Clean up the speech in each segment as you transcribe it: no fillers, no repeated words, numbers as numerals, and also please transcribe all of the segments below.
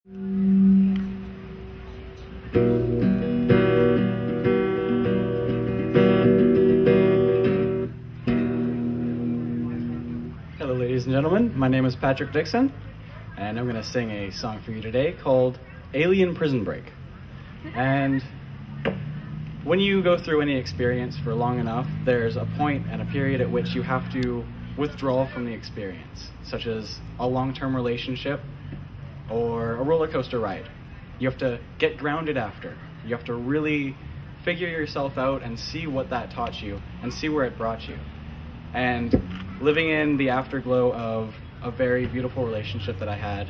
Hello ladies and gentlemen, my name is Patrick Dixon, and I'm going to sing a song for you today called Alien Prison Break. And when you go through any experience for long enough, there's a point and a period at which you have to withdraw from the experience, such as a long-term relationship or a roller coaster ride. You have to get grounded after. You have to really figure yourself out and see what that taught you and see where it brought you. And living in the afterglow of a very beautiful relationship that I had,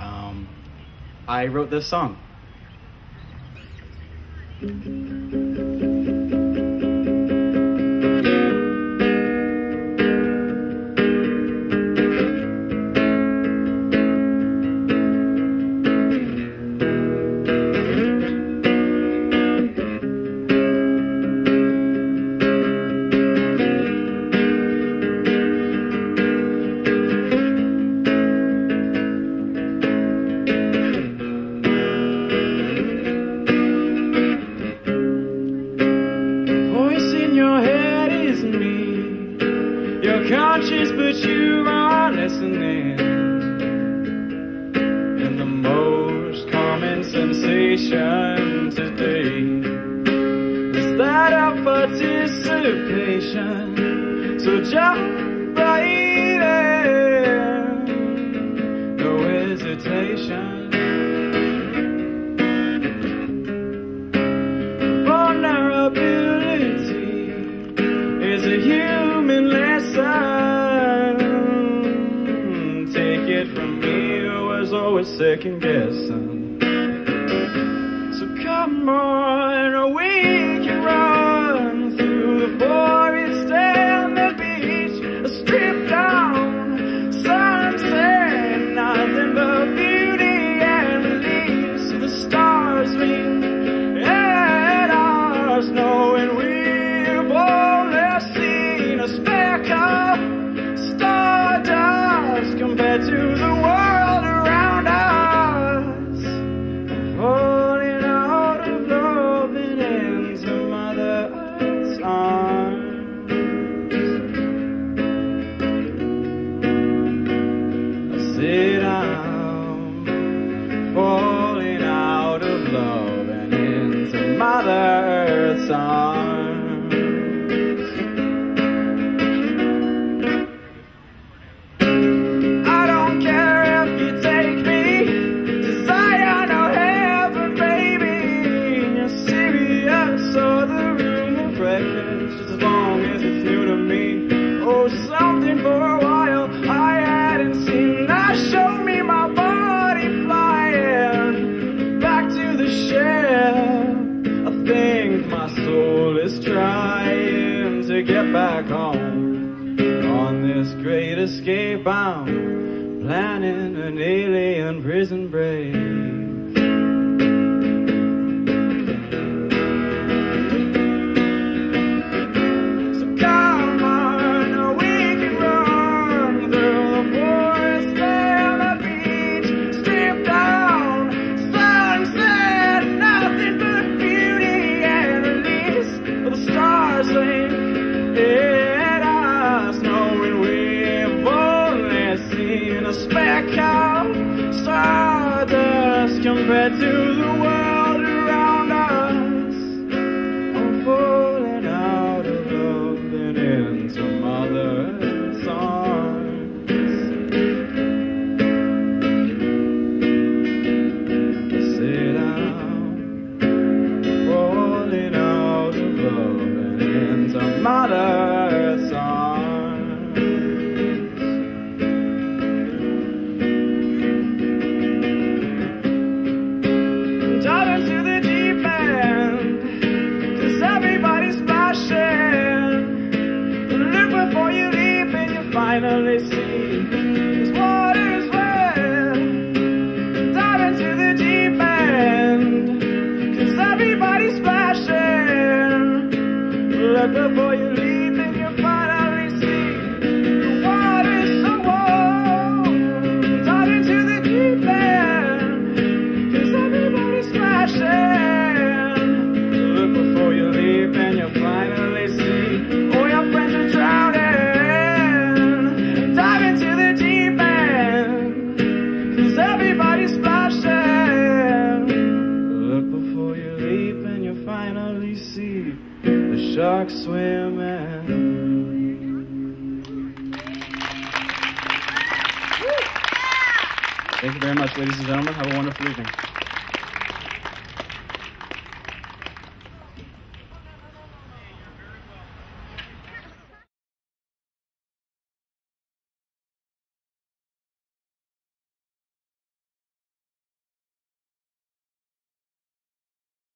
I wrote this song. Conscious, but you are listening. And the most common sensation today is that of participation. So jump right in, no hesitation. Vulnerability is a human lesson. Take it from me, I was always second guessing. So come on, we can run through the forest and the beach, a stripped down sunset, nothing but beauty and release. So the stars ring at us, knowing we've only seen a speck of stardust compared to the world around us. I'm falling out of love and into Mother Earth's arms. I said I'm falling out of love and into Mother Earth's arms. Just as long as it's new to me. Oh, something for a while I hadn't seen. Now show me my body flying back to the shell. I think my soul is trying to get back home. On this great escape I'm planning an alien prison break. Stardust compared to the world around us. I'm falling out of love and into Mother's arms. I said I'm falling out of love and into Mother's arms. Finally see this water's wet. Dive into the deep end, 'cause everybody's splashing. Look before you leap and you finally see the water's so warm. Dive into the deep end, the sharks swim in. Thank you very much, ladies and gentlemen. Have a wonderful evening.